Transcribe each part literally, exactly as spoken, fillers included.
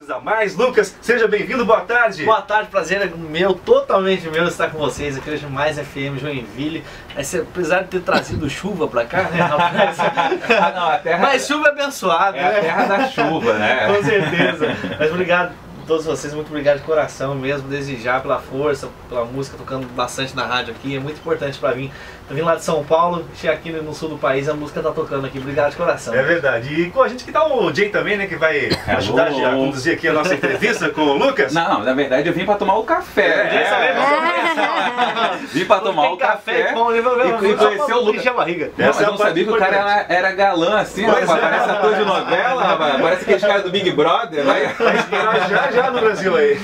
Bem-vindos a mais. Lucas, seja bem-vindo, boa tarde. Boa tarde, prazer é meu, totalmente meu estar com vocês aqui hoje mais F M Joinville. Apesar de ter trazido chuva pra cá, né, rapaz? Ah, não, a terra... Mas chuva é abençoada, é né? a terra da chuva, né? Com certeza. Mas obrigado a todos vocês, muito obrigado de coração mesmo, desejar pela força, pela música, tocando bastante na rádio aqui, é muito importante pra mim. Eu vim lá de São Paulo, cheguei aqui no sul do país, a música tá tocando aqui, obrigado de coração. É verdade. E com a gente que tá o Jay também, né, que vai ajudar a conduzir aqui a nossa entrevista com o Lucas. Não, não, na verdade eu vim pra tomar o café. É, Jay, sabe? É. Vim pra tomar o café, café e, e, e conhecer o Lucas. Barriga. Não, mas eu não sabia que o cara era, era galã assim, rapaz, é. Parece ator de novela, rapaz. Parece aqueles caras do Big Brother, vai. já, já no Brasil aí.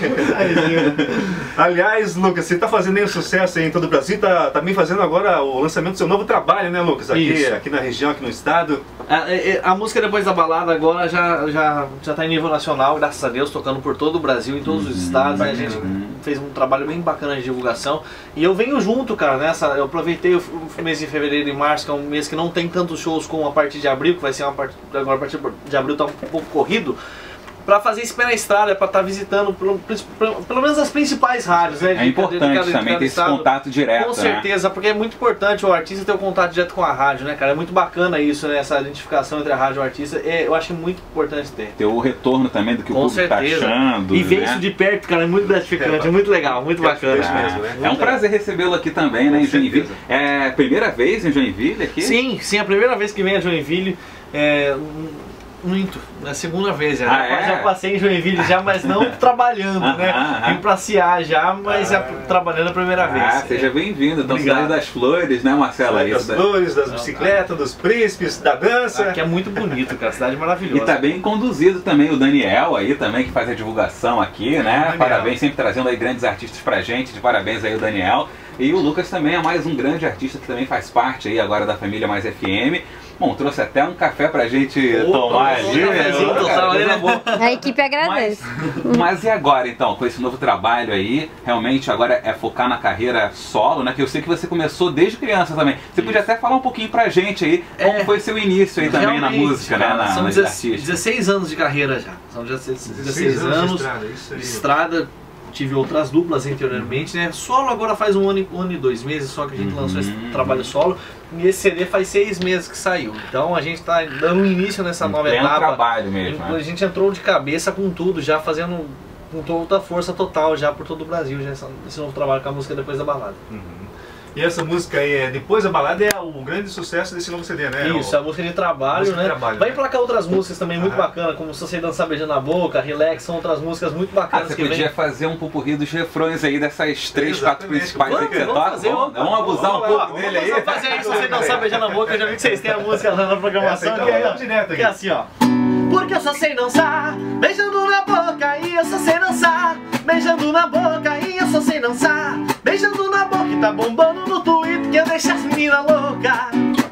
Aliás, Lucas, você tá fazendo aí um sucesso aí em todo o Brasil, tá também fazendo agora o lançamento do seu novo trabalho, né, Lucas? Aqui, aqui na região, aqui no estado. A, a música Depois da Balada agora já, já, já tá em nível nacional, graças a Deus, tocando por todo o Brasil, em todos os estados, né? A gente fez um trabalho bem bacana de divulgação. E eu venho junto, cara, nessa. Eu aproveitei o mês de fevereiro e março, que é um mês que não tem tantos shows como a partir de abril, que vai ser uma part... agora a partir de abril tá um pouco corrido. Pra fazer isso pé na estrada, pra estar tá visitando pelo, pelo, pelo menos as principais rádios, né? É importante também ter esse contato direto. Com certeza, né? Porque é muito importante o artista ter o contato direto com a rádio, né, cara? É muito bacana isso, né? Essa identificação entre a rádio e o artista. É, eu acho muito importante ter. Ter o retorno também do que com o público certeza. Tá achando. E ver né? isso de perto, cara, é muito gratificante, é, é muito legal, muito bacana. É, mesmo, né? É um prazer recebê-lo aqui também, né, em Joinville. É a primeira vez em Joinville aqui? Sim, sim, a primeira vez que vem a Joinville. É, muito, é a segunda vez já. Ah, é? Já passei em Joinville já, mas não trabalhando, ah, né? Ah, ah. Vim pra C A já, mas ah. já trabalhando a primeira vez. Ah, seja bem-vindo. Então, cidade das flores, né, Marcelo? Cidade das flores, das bicicletas, dos príncipes, da dança. Aqui é muito bonito, cara. Cidade maravilhosa. E tá bem conduzido também o Daniel aí também, que faz a divulgação aqui, né? Daniel. Parabéns, sempre trazendo aí grandes artistas pra gente. De parabéns aí o Daniel. E o Lucas também é mais um grande artista que também faz parte aí agora da família Mais F M. Bom, trouxe até um café pra gente Opa, tomar ali. A equipe agradece. Mas, mas e agora então, com esse novo trabalho aí, realmente agora é focar na carreira solo, né? Que eu sei que você começou desde criança também. Você podia até falar um pouquinho pra gente aí, como é, foi seu início aí também na música, cara, né? Na, são dezesseis anos de carreira já. São dezesseis, dezesseis anos de estrada. Isso aí. De estrada. Tive outras duplas anteriormente, né? Solo agora faz um ano, um ano e dois meses só que a gente uhum. lançou esse trabalho solo. E esse C D faz seis meses que saiu. Então a gente tá dando início nessa nova etapa. etapa. Trabalho mesmo. A gente entrou de cabeça com tudo, já fazendo com toda a força total já por todo o Brasil, já esse novo trabalho com a música Depois da Balada. Uhum. E essa música aí, é Depois da Balada, é o grande sucesso desse novo C D, né? Isso, o... a música de trabalho, música música né? De trabalho, vai né? emplacar outras músicas também muito ah. bacanas, como Se Você Dançar Beijando na Boca, Relax, são outras músicas muito bacanas. Ah, você que podia vem... fazer um pupurri dos refrões aí dessas três, quatro principais vamos, aí que você vamos toca. Fazer, vamos, vamos, vamos abusar vamos, um pouco vamos, dele aí. Vamos fazer aí, Se Você Dançar Beijando na Boca, eu já vi que vocês têm a música lá na programação. Essa, então, que, é, é direto aqui. que é assim, ó. Porque eu só sei dançar, beijando na boca e eu só sei dançar. Beijando na boca e eu só sei dançar. Beijando na boca e tá bombando no Twitter que eu deixo as meninas loucas.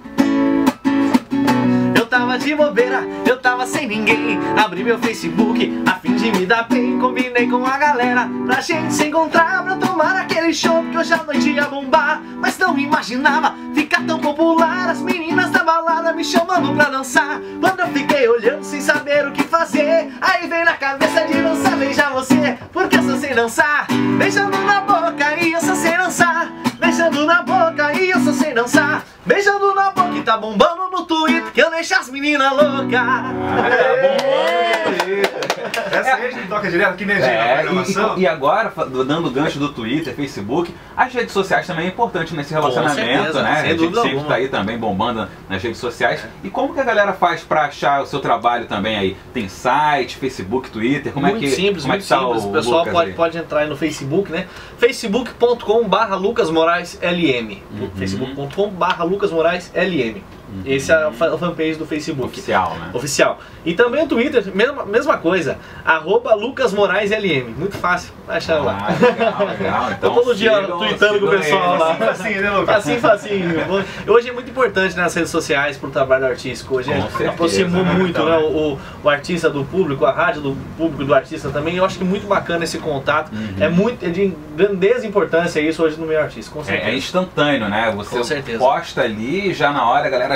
Eu tava de bobeira, eu tava sem ninguém. Abri meu Facebook a fim de me dar bem. Combinei com a galera pra gente se encontrar, pra tomar aquele show que hoje à noite ia bombar. Mas não imaginava ficar tão popular. As meninas da balada me chamando pra dançar. Quando eu fiquei olhando sem saber o que fazer, aí veio na cabeça de dançar, beijar você. Porque eu só sei dançar, beijando na boca e eu só sei dançar. Beijando na boca e eu só sei dançar. Beijando na boca e tá bombando no Twitter que eu deixo as meninas loucas. Ah, tá bom. Essa aí a gente toca direto aqui, né, gente? É, na programação. e, e agora, dando gancho do Twitter, Facebook, as redes sociais também é importante nesse relacionamento, certeza, né? sem A gente dúvida sempre alguma. tá aí também bombando nas redes sociais. É. E como que a galera faz pra achar o seu trabalho também aí? Tem site, Facebook, Twitter? Como muito é que simples, como muito é que tá simples. o, o pessoal Lucas pode, aí? pode entrar aí no Facebook, né? facebook ponto com barra Lucas Moraes L M. Uhum. facebook ponto com barra Lucas Moraes L M. Uhum. Esse é a fanpage do Facebook. Oficial, né? Oficial. E também o Twitter, mesma, mesma coisa. Arroba Lucas Moraes L M. Muito fácil. Achar ah, lá. Legal, legal. Então, tô todo dia sigam, tweetando com o pessoal lá. Facinho, né, Lucas? Facinho, facinho. Hoje é muito importante nas redes sociais pro trabalho artístico. Hoje é, aproximou né? muito Então, né, o, o artista do público, a rádio do público do artista também. Eu acho que é muito bacana esse contato. Uhum. É, muito, é de grandeza importância isso hoje no meio artístico, com certeza. É, é instantâneo, né? Você com certeza. posta ali e já na hora a galera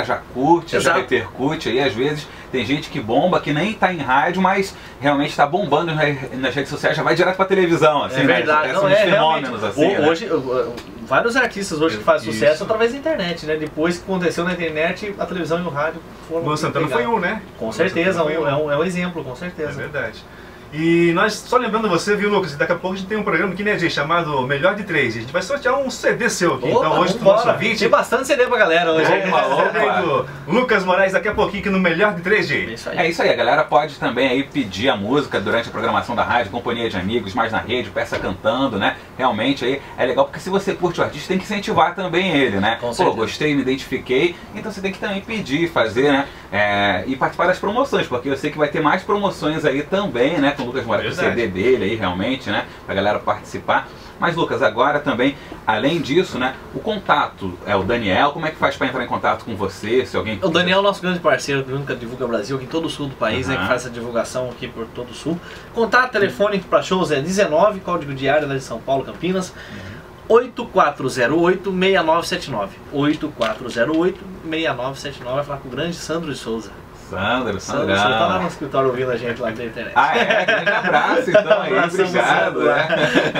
já curte, Exato. já repercute aí, às vezes tem gente que bomba, que nem tá em rádio, mas realmente tá bombando nas redes sociais, já vai direto pra televisão, assim, é verdade, né? não São é, fenômenos, realmente. assim, né? Hoje, vários artistas hoje que fazem sucesso Isso. através da internet, né? Depois que aconteceu na internet, a televisão e o rádio foram... Luan Santana foi um, né? Com certeza, um, é, um, é um exemplo, com certeza. É verdade. E nós, só lembrando você, viu, Lucas, daqui a pouco a gente tem um programa aqui, né, gente, chamado Melhor de Três. A gente vai sortear um C D seu aqui. Opa, então hoje, do vambora. nosso ouvinte... Tem bastante C D pra galera hoje. É, hein? é, do Lucas Moraes daqui a pouquinho aqui no Melhor de Três, gente. É isso aí. É isso aí, a galera pode também aí pedir a música durante a programação da rádio, companhia de amigos, mais na rede, peça cantando, né? Realmente aí é legal, porque se você curte o artista, tem que incentivar também ele, né? Com Pô, certeza. gostei, me identifiquei, então você tem que também pedir, fazer, né? É, e participar das promoções, porque eu sei que vai ter mais promoções aí também, né? Com o Lucas Moraes, com o C D dele aí, realmente, né? Pra galera participar. Mas, Lucas, agora também, além disso, né? O contato, é o Daniel, como é que faz para entrar em contato com você, se alguém... O Daniel é o nosso grande parceiro, que nunca divulga Brasil, aqui em todo o sul do país, Uhum. né, que faz essa divulgação aqui por todo o sul. Contato telefônico para shows é dezenove, código de área lá de São Paulo, Campinas, oito quatro zero oito, seis nove sete nove. oito quatro zero oito, seis nove sete nove, vai falar com o grande Sandro de Souza. Sandro, Sandro, Sandrão. você tá lá no escritório ouvindo a gente lá na internet. Ah, é? Grande abraço, então, aí, Abração, obrigado. Sandro. Né?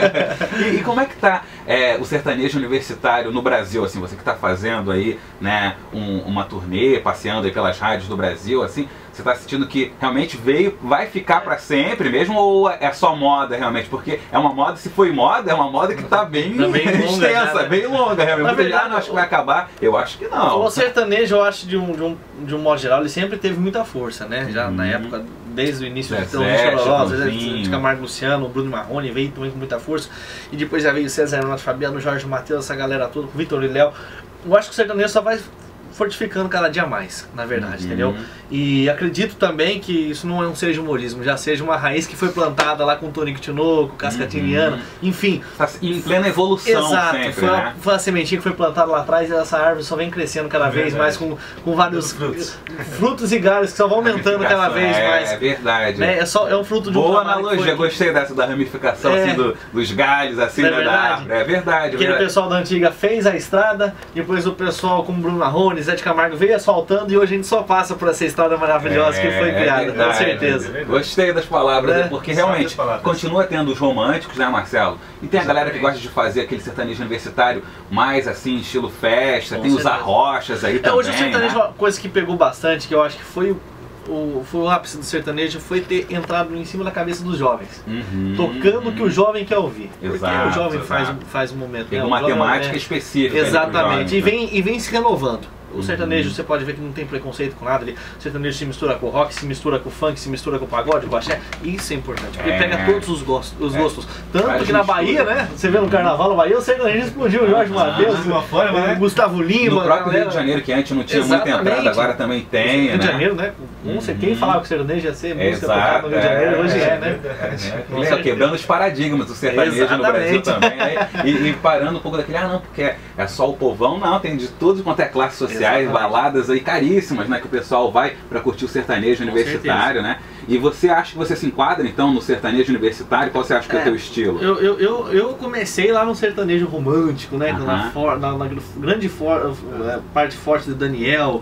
e, e como é que tá é, o sertanejo universitário no Brasil, assim, você que tá fazendo aí, né, um, uma turnê, passeando aí pelas rádios do Brasil, assim, você tá sentindo que realmente veio, vai ficar pra sempre mesmo, ou é só moda realmente? Porque é uma moda, se foi moda, é uma moda que tá bem, Tá bem longa extensa, já, né? bem longa, realmente. Na Muita gente, verdade, ah, não, acho que vai acabar, eu acho que não. O sertanejo, eu acho, de um, de, um, de um modo geral, ele sempre teve muita força, né? Já na época, desde o início Zezé, do Luiz Chororó, Chitãozinho. de Camargo Luciano, o Bruno Marrone, veio também com muita força. E depois já veio o César Renato Fabiano, Jorge Mateus, essa galera toda, com o Vitor e Léo. Eu acho que o sertanejo só vai fortificando cada dia mais, na verdade, Uhum. entendeu? E acredito também que isso não é um seja humorismo, já seja uma raiz que foi plantada lá com o Tonico Tinoco, Cascatiniano, Uhum. enfim. Tá em plena evolução. Exato, sempre, foi, né? a, foi a sementinha que foi plantada lá atrás e essa árvore só vem crescendo cada vez Verdade. mais com, com vários Frutos. frutos e galhos que só vão aumentando cada vez é, mais. É verdade. Né? É, só, é um fruto de um Boa trabalho que analogia, foi- gostei dessa da ramificação É. assim, do- dos galhos, assim, Não é né, da verdade? árvore. É verdade, é Aquele verdade. pessoal da antiga fez a estrada, depois o pessoal como Bruno Marrone, Zé de Camargo veio asfaltando e hoje a gente só passa por essa estrada maravilhosa que foi É, criada, é com verdade, certeza. é verdade. Gostei das palavras, É, né? Porque sabe realmente as palavras. continua tendo os românticos, né, Marcelo? E tem a galera que Exatamente. gosta de fazer aquele sertanejo universitário mais assim, estilo festa, Com tem os certeza. arrochas aí É, também. hoje o sertanejo, né? uma coisa que pegou bastante, que eu acho que foi o, o, foi o ápice do sertanejo, foi ter entrado em cima da cabeça dos jovens. Uhum, Tocando o que o jovem quer ouvir. Porque Exato, o jovem faz, exato. faz um momento. Tem né? uma O jovem, temática é, específica. ali pros exatamente. E jovens, né? vem, e vem se renovando. O Uhum. sertanejo você pode ver que não tem preconceito com nada. Ele, o sertanejo se mistura com o rock, se mistura com o funk, se mistura com o pagode, com o axé. Isso é importante, porque É. pega todos os gostos. Os É. gostos. Tanto Várias que na misturas. Bahia, né? Você vê no carnaval na Bahia, o sertanejo explodiu. O Jorge Mateus, de uma forma, né? Gustavo Lima. No próprio galera. Rio de Janeiro, que antes não tinha muita Exatamente. entrada, agora também tem. Rio de né? Janeiro, né? Não sei quem Uhum. falava que o sertanejo ia ser música Exato, tocada no Rio de Janeiro, é, hoje é, é, né? É, né? Com Legal, certeza. quebrando os paradigmas do sertanejo no Brasil Exatamente. também, né? E, e parando um pouco daquele, ah não, porque é só o povão, não, tem de tudo quanto é classes sociais, Exatamente. baladas aí caríssimas, né? Que o pessoal vai pra curtir o sertanejo universitário, né? E você acha que você se enquadra então no sertanejo universitário? Qual você acha que é o É, teu estilo? Eu, eu, eu, eu comecei lá no sertanejo romântico, né? Aham. Na, for, na, na grande for, eh, parte forte do Daniel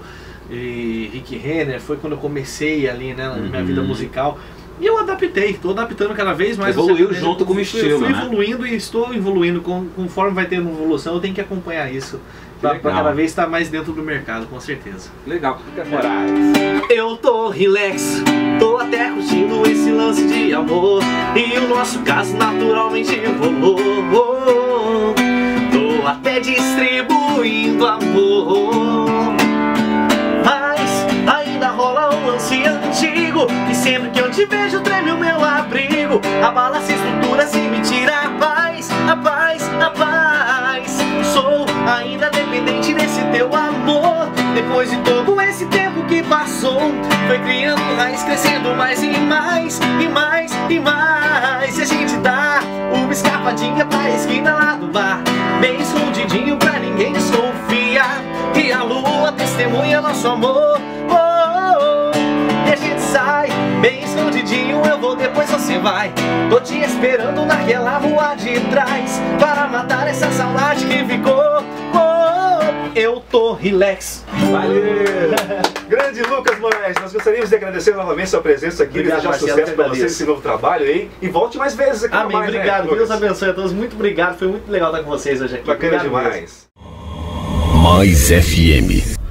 e Rick Renner. Foi quando eu comecei ali, né? Na minha Uhum. vida musical. E eu adaptei, estou adaptando cada vez mais. o Evoluiu sertanejo. junto com o Fui- estilo, Fui né? evoluindo e estou evoluindo. Com, conforme vai tendo evolução, eu tenho que acompanhar isso. Pra, pra legal. cada vez estar mais dentro do mercado, com certeza. Legal. Moraes. Eu tô relax, tô até curtindo esse lance de amor. E o nosso caso naturalmente rolou. Tô até distribuindo amor, mas ainda rola um lance antigo. E sempre que eu te vejo treme o meu abrigo. Abala essa estrutura se me tira a paz, a paz, a paz. Sou ainda dependente desse teu amor. Depois de todo esse tempo que passou, foi criando raiz, crescendo mais e mais, e mais, e mais. E a gente dá uma escapadinha pra esquina lá do bar, bem escondidinho pra ninguém desconfiar. E a lua testemunha nosso amor. Oh, oh, oh. E a gente sai bem escondidinho, eu vou, depois você vai. Tô te esperando naquela rua de trás, para matar essa saudade que ficou. Oh, oh, eu tô relax. Valeu! Grande Lucas Moraes, nós gostaríamos de agradecer novamente sua presença aqui, obrigado, desejar Marcelo, sucesso para você nesse novo trabalho aí e volte mais vezes aqui. Amém, mais, obrigado, né, Deus abençoe a todos, muito obrigado, foi muito legal estar com vocês hoje aqui. Bacana obrigado demais. Mesmo. Mais F M.